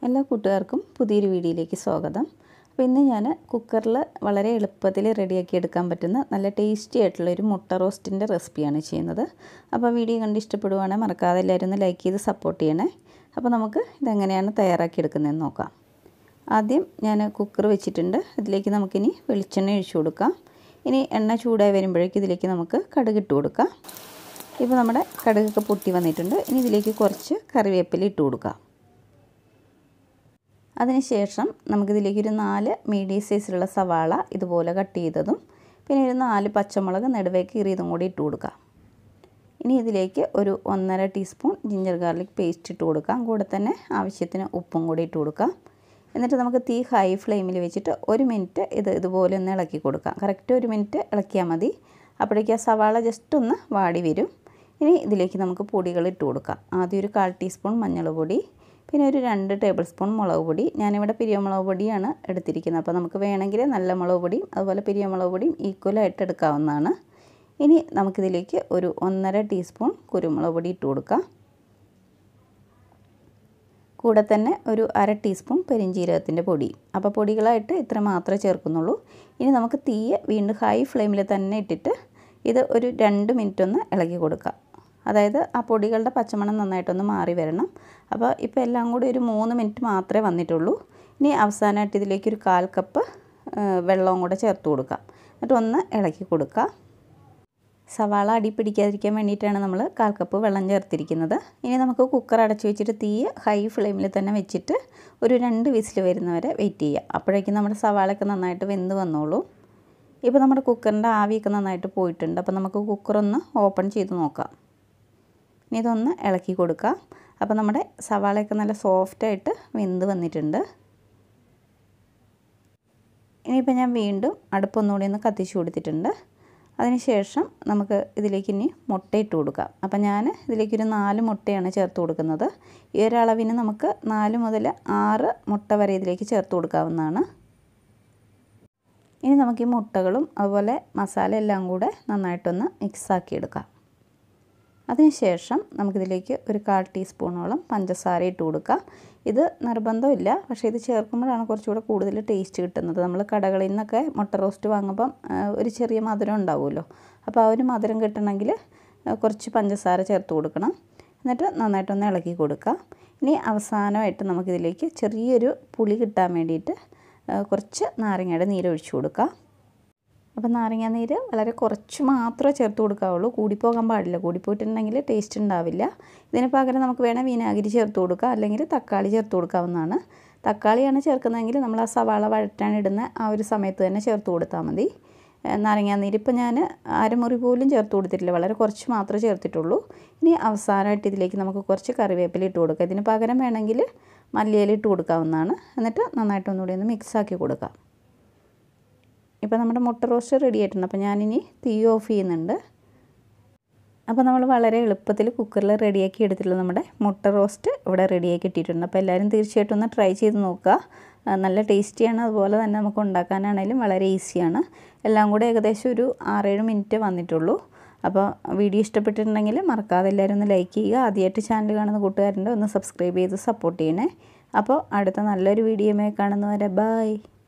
എല്ലാ കൂട്ടുകാർക്കും പുതിയൊരു വീഡിയോയിലേക്ക് സ്വാഗതം. അപ്പോൾ ഇന്ന് ഞാൻ കുക്കറിൽ വളരെ എളുപ്പത്തിൽ റെഡിയാക്കി എടുക്കാൻ പറ്റുന്ന നല്ല ടേസ്റ്റി ആയിട്ടുള്ളൊരു മുട്ട റോസ്റ്റിൻ്റെ റെസിപ്പിയാണ് ചെയ്യുന്നത്. അപ്പോൾ വീഡിയോ കണ്ട് ഇഷ്ടപ്പെടുവാണെങ്കിൽ മറക്കാതെ എല്ലാവരും ഒന്ന് ലൈക്ക് ചെയ്ത് സപ്പോർട്ട് ചെയ്യണേ. അപ്പോൾ നമുക്ക് ഇതെങ്ങനെയാണ് തയ്യാറാക്കി എടുക്കുന്നതെന്ന് നോക്കാം. ആദ്യം ഞാൻ കുക്കർ വെച്ചിട്ടുണ്ട്. ഇതിലേക്ക് നമുക്കിനി വെളിച്ചെണ്ണ ഒഴിച്ചു കൊടുക്കാം. ഇനി എണ്ണ ചൂടായി വരുമ്പോഴേക്കും ഇതിലേക്ക് നമുക്ക് കടുക് ഇട്ട് കൊടുക്കാം. ഇപ്പോൾ നമ്മുടെ കടുകൊക്കെ പൊട്ടി വന്നിട്ടുണ്ട്. ഇനി ഇതിലേക്ക് കുറച്ച് കറിവേപ്പില ഇട്ട് കൊടുക്കാം. അതിനുശേഷം നമുക്കിതിലേക്കൊരു 4 മീഡിയം സൈസിലുള്ള സവാള ഇതുപോലെ കട്ട് ചെയ്തതും പിന്നെ ഒരു 4 പച്ചമുളക് നെടുവേക്ക് കീറിയതും കൂടി ഇട്ട് കൊടുക്കാം. ഇനി ഇതിലേക്ക് ഒരു 1.5 ടീസ്പൂൺ ജിഞ്ചർ ഗാർലിക് പേസ്റ്റ് ഇട്ട് കൊടുക്കാം. കൂടെ തന്നെ ആവശ്യത്തിന് ഉപ്പും കൂടി ഇട്ട് കൊടുക്കാം. എന്നിട്ട് നമുക്ക് തീ ഹൈ ഫ്ലെയിമിൽ വെച്ചിട്ട് 1 മിനിറ്റ് ഇതുപോലെ ഒന്ന് ഇളക്കി കൊടുക്കാം. കറക്റ്റ് 1 മിനിറ്റ് ഇളക്കിയാൽ മതി. അപ്പോഴേക്കും ആ സവാള ജസ്റ്റ് ഒന്ന് വാടി വരും. ഇനി ഇതിലേക്ക് നമുക്ക് പൊടികൾ ഇട്ട് കൊടുക്കാം. ആദ്യം ഒരു 1/4 ടീസ്പൂൺ മഞ്ഞൾപ്പൊടി, പിന്നെ ഒരു 2 ടേബിൾ സ്പൂൺ മുളക് പൊടി. ഞാനിവിടെ പിരിയമുളക് പൊടിയാണ് എടുത്തിരിക്കുന്നത്. അപ്പോൾ നമുക്ക് വേണമെങ്കിൽ നല്ല മുളക് പൊടിയും അതുപോലെ പിരിയമുളക് പൊടിയും ഈക്വലായിട്ട് എടുക്കാവുന്നതാണ്. ഇനി നമുക്കിതിലേക്ക് ഒരു 1.5 ടീസ്പൂൺ കുരുമുളക് പൊടി ഇട്ട് കൊടുക്കാം. കൂടെ തന്നെ ഒരു 1/2 ടീസ്പൂൺ പെരിഞ്ജീരകത്തിൻ്റെ പൊടി. അപ്പോൾ പൊടികളായിട്ട് ഇത്ര മാത്രമേ ചേർക്കുന്നുള്ളൂ. ഇനി നമുക്ക് തീയെ വീണ്ടും ഹൈ ഫ്ലെയിമിൽ തന്നെ ഇട്ടിട്ട് ഇത് ഒരു 2 മിനിറ്റ് ഒന്ന് ഇളക്കി കൊടുക്കാം. അതായത് ആ പൊടികളുടെ പച്ചമണം നന്നായിട്ടൊന്ന് മാറി വരണം. അപ്പോൾ ഇപ്പോൾ എല്ലാം കൂടി ഒരു 3 മിനിറ്റ് മാത്രമേ വന്നിട്ടുള്ളൂ. ഇനി അവസാനമായിട്ട് ഇതിലേക്ക് ഒരു 1/4 കപ്പ് വെള്ളവും കൂടെ ചേർത്ത് കൊടുക്കാം. എന്നിട്ട് ഒന്ന് ഇളക്കി കൊടുക്കുക. സവാള അടി പിടിക്കാതിരിക്കാൻ വേണ്ടിയിട്ടാണ് നമ്മൾ 1/4 കപ്പ് വെള്ളം ചേർത്തിരിക്കുന്നത്. ഇനി നമുക്ക് കുക്കർ അടച്ചു വെച്ചിട്ട് തീ ഹൈ ഫ്ലെയിമിൽ തന്നെ വെച്ചിട്ട് ഒരു 2 വിസിൽ വരുന്നവരെ വെയിറ്റ് ചെയ്യുക. അപ്പോഴേക്കും നമ്മുടെ സവാളയൊക്കെ നന്നായിട്ട് വെന്ത് വന്നോളൂ. ഇപ്പോൾ നമ്മുടെ കുക്കറിൻ്റെ ആവിയൊക്കെ നന്നായിട്ട് പോയിട്ടുണ്ട്. അപ്പോൾ നമുക്ക് കുക്കറൊന്ന് ഓപ്പൺ ചെയ്ത് നോക്കാം. ഇനി ഇതൊന്ന് ഇളക്കി കൊടുക്കാം. അപ്പോൾ നമ്മുടെ സവാളയൊക്കെ നല്ല സോഫ്റ്റായിട്ട് വെന്ത് വന്നിട്ടുണ്ട്. ഇനിയിപ്പോൾ ഞാൻ വീണ്ടും അടുപ്പൊന്നുകൂടി ഒന്ന് കത്തിച്ച് കൊടുത്തിട്ടുണ്ട്. അതിനുശേഷം നമുക്ക് ഇതിലേക്ക് ഇനി മുട്ട ഇട്ട് കൊടുക്കാം. അപ്പോൾ ഞാൻ ഇതിലേക്കൊരു 4 മുട്ടയാണ് ചേർത്ത് കൊടുക്കുന്നത്. ഈ ഒരളവിന് നമുക്ക് 4 മുതൽ 6 മുട്ട വരെ ഇതിലേക്ക് ചേർത്ത് കൊടുക്കാവുന്നതാണ്. ഇനി നമുക്ക് ഈ മുട്ടകളും അതുപോലെ മസാല എല്ലാം കൂടെ നന്നായിട്ടൊന്ന് മിക്സാക്കി എടുക്കാം. അതിനുശേഷം നമുക്കിതിലേക്ക് ഒരു 1/4 ടീസ്പൂണോളം പഞ്ചസാര ഇട്ട് കൊടുക്കാം. ഇത് നിർബന്ധമില്ല, പക്ഷേ ഇത് ചേർക്കുമ്പോഴാണ് കുറച്ചുകൂടെ കൂടുതൽ ടേസ്റ്റ് കിട്ടുന്നത്. നമ്മൾ കടകളിൽ നിന്നൊക്കെ മുട്ട റോസ്റ്റ് വാങ്ങുമ്പം ഒരു ചെറിയ മധുരം ഉണ്ടാവുമല്ലോ. അപ്പോൾ ആ ഒരു മധുരം കിട്ടണമെങ്കിൽ കുറച്ച് പഞ്ചസാര ചേർത്ത് കൊടുക്കണം. എന്നിട്ട് നന്നായിട്ടൊന്ന് ഇളക്കി കൊടുക്കുക. ഇനി അവസാനമായിട്ട് നമുക്കിതിലേക്ക് ചെറിയൊരു പുളി കിട്ടാൻ വേണ്ടിയിട്ട് കുറച്ച് നാരങ്ങയുടെ നീര് ഒഴിച്ചു കൊടുക്കുക. അപ്പോൾ നാരങ്ങ നീര് വളരെ കുറച്ച് മാത്രമേ ചേർത്ത് കൊടുക്കാവുള്ളൂ. കൂടിപ്പോകാൻ പാടില്ല. കൂടിപ്പോയിട്ടുണ്ടെങ്കിൽ ടേസ്റ്റ് ഉണ്ടാവില്ല. ഇതിന് പകരം നമുക്ക് വേണേൽ വിനാഗിരി ചേർത്ത് കൊടുക്കുക, അല്ലെങ്കിൽ തക്കാളി ചേർത്ത് കൊടുക്കാവുന്നതാണ്. തക്കാളിയാണ് ചേർക്കുന്നതെങ്കിൽ നമ്മൾ ആ സവാള വഴറ്റാനിടുന്ന ആ ഒരു സമയത്ത് തന്നെ ചേർത്ത് കൊടുത്താൽ മതി. നാരങ്ങ നീര് ഇപ്പോൾ ഞാൻ അരമുറി പോലും ചേർത്ത് കൊടുത്തിട്ടില്ല, വളരെ കുറച്ച് മാത്രമേ ചേർത്തിട്ടുള്ളൂ. ഇനി അവസാനമായിട്ട് ഇതിലേക്ക് നമുക്ക് കുറച്ച് കറിവേപ്പില ഇട്ട് കൊടുക്കുക. ഇതിന് പകരം വേണമെങ്കിൽ മല്ലിയില ഇട്ട് കൊടുക്കാവുന്നതാണ്. എന്നിട്ട് നന്നായിട്ടൊന്നുകൂടി ഒന്ന് മിക്സാക്കി കൊടുക്കാം. ഇപ്പോൾ നമ്മുടെ മുട്ട റോസ്റ്റ് റെഡി ആയിട്ടുണ്ട്. അപ്പോൾ ഞാനിനി തീ ഓഫ് ചെയ്യുന്നുണ്ട്. അപ്പോൾ നമ്മൾ വളരെ എളുപ്പത്തിൽ കുക്കറിൽ റെഡിയാക്കി എടുത്തിട്ടുള്ള നമ്മുടെ മുട്ട റോസ്റ്റ് ഇവിടെ റെഡിയാക്കി ഇട്ടിട്ടുണ്ട്. അപ്പോൾ എല്ലാവരും തീർച്ചയായിട്ടും ഒന്ന് ട്രൈ ചെയ്ത് നോക്കുക. നല്ല ടേസ്റ്റിയാണ്. അതുപോലെ തന്നെ നമുക്ക് ഉണ്ടാക്കാനാണെങ്കിലും വളരെ ഈസിയാണ്. എല്ലാം കൂടെ ഏകദേശം ഒരു 6-7 മിനിറ്റ് വന്നിട്ടുള്ളൂ. അപ്പോൾ വീഡിയോ ഇഷ്ടപ്പെട്ടിട്ടുണ്ടെങ്കിൽ മറക്കാതെ എല്ലാവരും ഒന്ന് ലൈക്ക് ചെയ്യുക. ആദ്യമായിട്ട് ചാനൽ കാണുന്ന കൂട്ടുകാരുണ്ട് ഒന്ന് സബ്സ്ക്രൈബ് ചെയ്ത് സപ്പോർട്ട് ചെയ്യണേ. അപ്പോൾ അടുത്ത നല്ലൊരു വീഡിയോയുമായി കാണുന്നവരെ ബൈ.